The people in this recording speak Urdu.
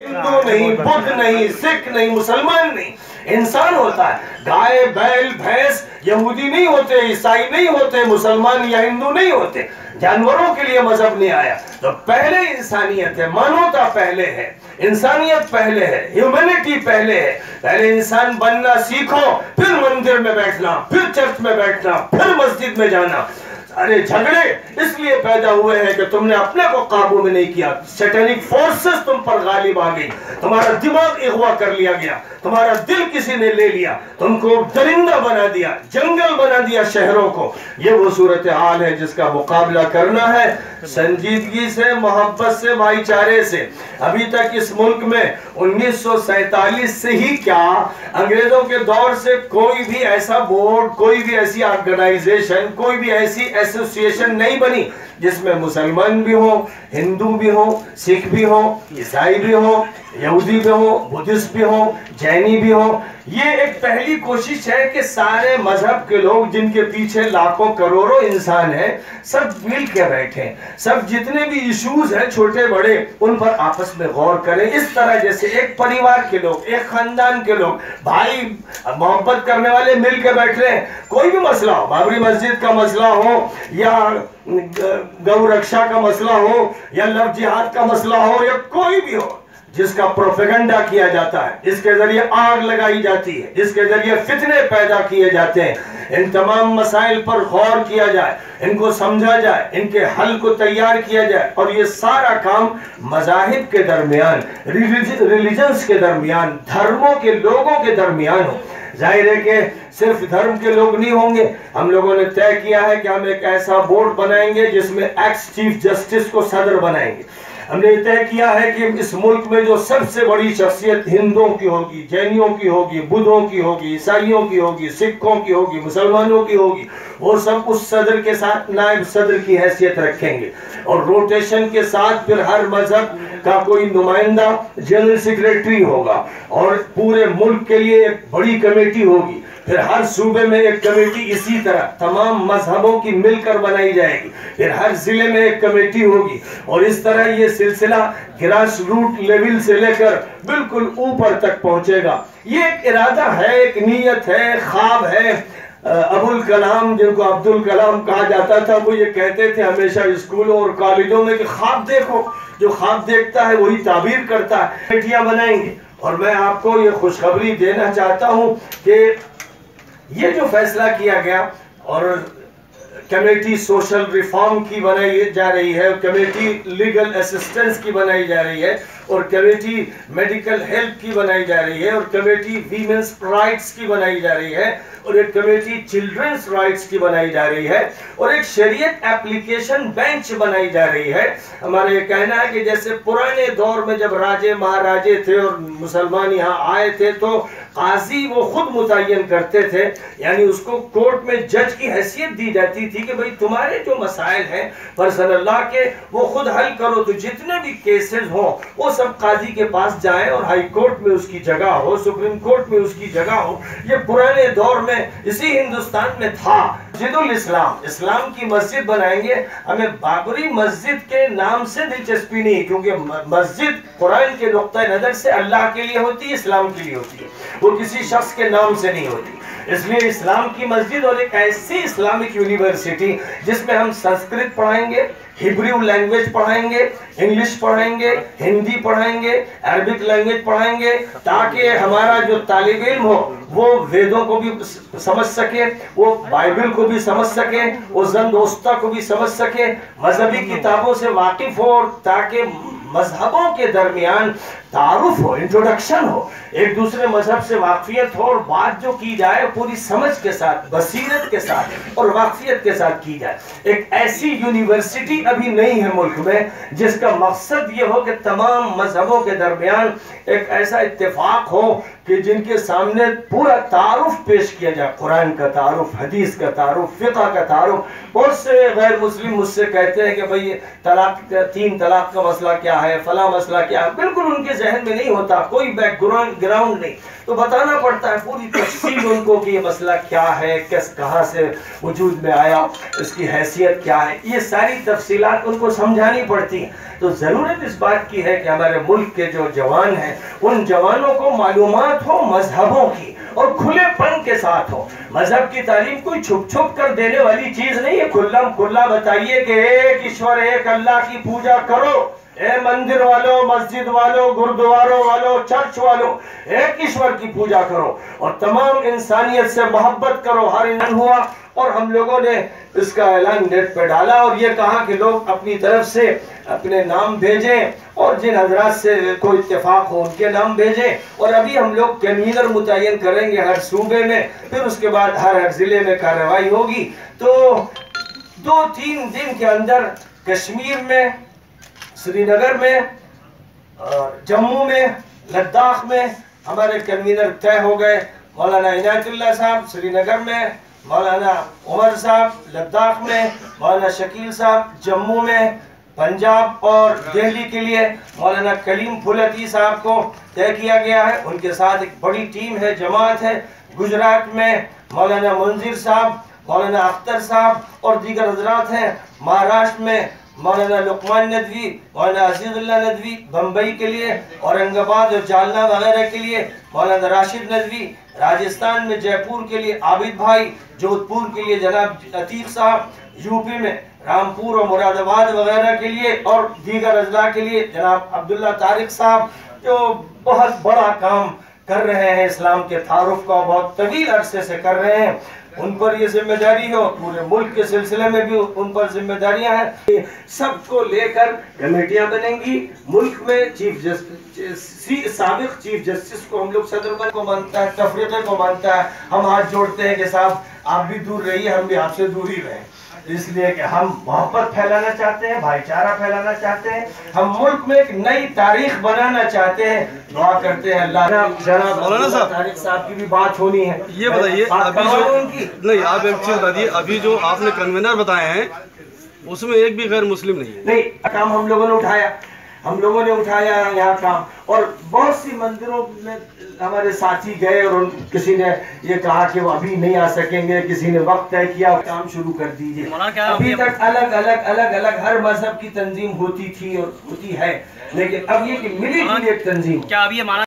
ہندو نہیں، بدھ نہیں، سکھ نہیں، مسلمان نہیں، انسان ہوتا ہے۔ گائے، بیل، بھینس یہودی نہیں ہوتے، عیسائی نہیں ہوتے، مسلمان یا ہندو نہیں ہوتے۔ جانوروں کے لیے مذہب نہیں آیا، تو پہلے انسانیت ہے، مانوتا پہلے ہے، انسانیت پہلے ہے، ہیومینٹی پہلے ہے۔ پہلے انسان بننا سیکھو، پھر مندر میں بیٹھنا، پھر چرچ میں بیٹھنا، پھر مسجد میں جانا۔ ارے جھگڑے اس لیے پیدا ہوئے ہیں کہ تم نے اپنے کو قابو میں نہیں کیا، سیٹینک فورسز تم پر غالب آ گئی، تمہارا دماغ اغوا کر لیا گیا، تمہارا دل کسی نے لے لیا، تم کو درندہ بنا دیا، جنگل بنا دیا شہروں کو۔ یہ وہ صورتحال ہے جس کا مقابلہ کرنا ہے سنجیدگی سے، محبت سے، بھائی چارے سے۔ ابھی تک اس ملک میں 1947 سے ہی کیا، انگریزوں کے دور سے کوئی بھی ایسا بورڈ، کوئی بھی ایسی آرگنائزیشن، کوئی بھی ایسی ایسوسیشن نہیں بنی جس میں مسلمان بھی ہوں، ہندو بھی ہوں، سکھ بھی ہوں، عیسائی بھی ہوں، یہودی بھی ہوں، بدھسٹ بھی ہوں، جینی بھی ہوں۔ یہ ایک پہلی کوشش ہے کہ سارے مذہب کے لوگ جن کے پیچھے لاکھوں کروڑوں انسان ہیں، سب مل کے بیٹھیں، سب جتنے بھی ایشوز ہیں چھوٹے بڑے ان پر آپس میں غور کریں، اس طرح جیسے ایک پریوار کے لوگ، ایک خاندان کے لوگ، بھائی محبت کرنے والے مل کے بیٹھ رہے ہیں۔ کوئی بھی مسئلہ ہو، بابری مسجد کا مسئلہ ہو یا گو رکشا کا مسئلہ ہو یا لو جہاد کا مسئلہ ہو یا کوئی بھی ہو جس کا پروپیگنڈا کیا جاتا ہے، جس کے ذریعے آگ لگائی جاتی ہے، جس کے ذریعے فتنے پیدا کیے جاتے ہیں، ان تمام مسائل پر غور کیا جائے، ان کو سمجھا جائے، ان کے حل کو تیار کیا جائے، اور یہ سارا کام مذاہب کے درمیان، ریلیجنز کے درمیان، دھرموں کے لوگوں کے درمیان ہو۔ ظاہر ہے کہ صرف دھرم کے لوگ نہیں ہوں گے۔ ہم لوگوں نے طے کیا ہے کہ ہم ایک ایسا بورڈ بنائیں گے جس میں ایکس چیف جسٹس کو صدر بنائیں گے۔ ہم نے طے کیا ہے کہ اس ملک میں جو سب سے بڑی شخصیت ہندوؤں کی ہوگی، جینیوں کی ہوگی، بدھوں کی ہوگی، عیسائیوں کی ہوگی، سکھوں کی ہوگی، مسلمانوں کی ہوگی، وہ سب اس صدر کے ساتھ نائب صدر کی حیثیت رکھیں گے، اور روٹیشن کے ساتھ پھر ہر مذہب کا کوئی نمائندہ جنرل سیکریٹری ہوگا، اور پورے ملک کے لیے ایک بڑی کمیٹی ہوگی، پھر ہر صوبے میں ایک کمیٹی اسی طرح تمام مذہبوں کی مل کر بنائی جائے گی، پھر ہر ضلع میں ایک کمیٹی ہوگی، اور اس طرح یہ سلسلہ گراس روٹ لیول سے لے کر بالکل اوپر تک پہنچے گا۔ یہ ایک ارادہ ہے، ایک نیت ہے، خواب ہے۔ ابوالکلام، جن کو عبد الکلام کہا جاتا تھا، وہ یہ کہتے تھے ہمیشہ اسکولوں اور کالجوں میں کہ خواب دیکھو، جو خواب دیکھتا ہے وہی تعبیر کرتا ہے۔ کمیٹیاں بنائیں گے، اور میں آپ کو یہ خوشخبری دینا چاہتا ہوں کہ یہ جو فیصلہ کیا گیا، اور کمیٹی سوشل ریفارم کی بنائی جا رہی ہے، کمیٹی لیگل اسسٹنس کی بنائی جا رہی ہے، اور کمیٹی میڈیکل ہیلپ کی بنائی جا رہی ہے، اور کمیٹی ویمنس رائٹس کی بنائی جا رہی ہے، اور ایک کمیٹی چلڈرنس رائٹس کی بنائی جا رہی ہے، اور ایک شریعت اپلیکیشن بینچ بنائی جا رہی ہے۔ ہمارا یہ کہنا ہے کہ جیسے پرانے دور میں جب راجے مہاراجے تھے اور مسلمان یہاں آئے تھے تو قاضی وہ خود متعین کرتے تھے، یعنی اس کو کورٹ میں جج کی حیثیت دی جاتی تھی کہ بھئی تمہارے جو مسائل ہیں پرسنل لا کے وہ خود حل کرو، تو جتنے بھی کیسز ہوں وہ سب قاضی کے پاس جائیں، اور ہائی کورٹ میں اس کی جگہ ہو، سپریم کورٹ میں اس کی جگہ ہو۔ یہ پرانے دور میں اسی ہندوستان میں تھا۔ مسجد الاسلام، اسلام کی مسجد بنائیں گے، ہمیں بابری مسجد کے نام سے دلچسپی نہیں، کیونکہ مسجد قرآن کے نقطہ نظر سے اللہ کے لیے ہوتی ہے، اسلام کے لیے ہوتی ہے، وہ کسی شخص کے نام سے نہیں ہوتی۔ اس لیے اسلام کی مسجد اور ایک ایسی اسلامک یونیورسٹی جس میں ہم سنسکرت پڑھائیں گے، ہبریو لینگویج پڑھائیں گے، انگلش پڑھائیں گے، ہندی پڑھائیں گے، عربک لینگویج پڑھائیں گے، تاکہ ہمارا جو طالب علم ہو وہ ویدوں کو بھی سمجھ سکے، وہ بائبل کو بھی سمجھ سکے، وہ زندوستا کو بھی سمجھ سکے، مذہبی کتابوں سے واقف ہو، اور تاکہ مذہبوں کے درمیان تعارف ہو، انٹروڈکشن ہو، ایک دوسرے مذہب سے واقفیت ہو، اور بات جو کی جائے پوری سمجھ کے ساتھ، بصیرت کے ساتھ اور واقفیت کے ساتھ کی جائے۔ ایک ایسی یونیورسٹی ابھی نہیں ہے ملک میں جس کا مقصد یہ ہو کہ تمام مذہبوں کے درمیان ایک ایسا اتفاق ہو کہ جن کے سامنے پورا تعارف پیش کیا جائے، قرآن کا تعارف، حدیث کا تعارف، فقہ کا تعارف۔ بہت سے غیر مسلم مجھ سے کہتے ہیں کہ بھئی طلاق، 3 طلاق کا مسئلہ کیا ہے، فلاں مسئلہ کیا ہے، بالکل ان کے ذہن میں نہیں ہوتا، کوئی بیک گراؤنڈ نہیں۔ تو بتانا پڑتا ہے پوری تفصیل ان کو کہ یہ مسئلہ کیا ہے، کہاں سے وجود میں آیا، اس کی حیثیت کیا ہے، یہ ساری تفصیلات ان کو سمجھانی پڑتی ہیں۔ تو ضرورت اس بات کی ہے کہ ہمارے ملک کے جو جوان ہیں ان جوانوں کو معلومات ہو مذہبوں کی اور کھلے پن کے ساتھ ہو۔ مذہب کی تعلیم کوئی چھپ چھپ کر دینے والی چیز نہیں ہے، کھلم کھلا بتائیے کہ ایک ایشور ایک اللہ کی پوجا کرو، اے مندر والوں، مسجد والوں، گردواروں والوں، چرچ والوں، ایک ایشور کی پوجا کرو اور تمام انسانیت سے محبت کرو۔ ہر انسان ہوا اور ہم لوگوں نے اس کا اعلان نیٹ پہ ڈالا اور یہ کہا کہ لوگ اپنی طرف سے اپنے نام بھیجیں اور جن حضرات سے کوئی اتفاق ہو ان کے نام بھیجیں، اور ابھی ہم لوگ کنوینر متعین کریں گے ہر صوبے میں، پھر اس کے بعد ہر ضلع میں کارروائی ہوگی۔ تو 2-3 دن کے اندر کشمیر میں، سری نگر میں، جموں میں، لداخ میں ہمارے کنوینر طے ہو گئے۔ مولانا عنایت اللہ صاحب سری نگر میں، مولانا عمر صاحب لداخ میں، مولانا شکیل صاحب جموں میں، پنجاب اور دہلی کے لیے مولانا کلیم پھلتی صاحب کو طے کیا گیا ہے، ان کے ساتھ ایک بڑی ٹیم ہے، جماعت ہے۔ گجرات میں مولانا منظر صاحب، مولانا اختر صاحب اور دیگر حضرات ہیں۔ مہاراشٹر میں مولانا لقمان ندوی، مولانا عزیز اللہ ندوی بمبئی کے لیے، اورنگ آباد اور جالنا وغیرہ کے لیے مولانا راشد ندوی، راجستھان میں جے پور کے لیے عابد بھائی، جودھ پور کے لیے جناب عتیق صاحب، یو پی میں رامپور اور مراد آباد وغیرہ کے لیے اور دیگر اضلاع کے لیے جناب عبداللہ طارق صاحب، جو بہت بڑا کام کر رہے ہیں اسلام کے تعارف کا، بہت طویل عرصے سے کر رہے ہیں۔ ان پر یہ ذمہ داری ہو، پورے ملک کے سلسلے میں بھی ان پر ذمہ داریاں ہیں۔ سب کو لے کر کمیٹیاں بنیں گی ملک میں۔ سابق چیف جسٹس کو ہم لوگ صدر کو مانتا ہے، تفریقے کو مانتا ہے، ہم ہاتھ جوڑتے ہیں کہ صاحب آپ بھی دور رہیے، ہم بھی آپ سے دور ہی رہیں، اس لیے کہ ہم محبت پھیلانا چاہتے ہیں، بھائی چارہ پھیلانا چاہتے ہیں، ہم ملک میں ایک نئی تاریخ بنانا چاہتے ہیں۔ دعا کرتے ہیں اللہ جناب مولانا صاحب طارق صاحب کی بھی بات ہونی ہے۔ یہ بتائیے ابھی جو نہیں، آپ ایک چیز بتائیے، ابھی جو آپ نے کنوینر بتائے ہیں اس میں ایک بھی غیر مسلم نہیں ہے؟ نہیں، کام ہم لوگوں نے اٹھایا یہاں کام، اور بہت سی مندروں میں ہمارے ساتھی گئے اور کسی نے یہ کہا کہ وہ ابھی نہیں آ سکیں گے، کسی نے وقت طے کیا، کام شروع کر دیجئے۔ ابھی تک الگ ہر مذہب کی تنظیم ہوتی تھی اور ہوتی ہے، لیکن اب یہ کہ ملی جلی ایک تنظیم۔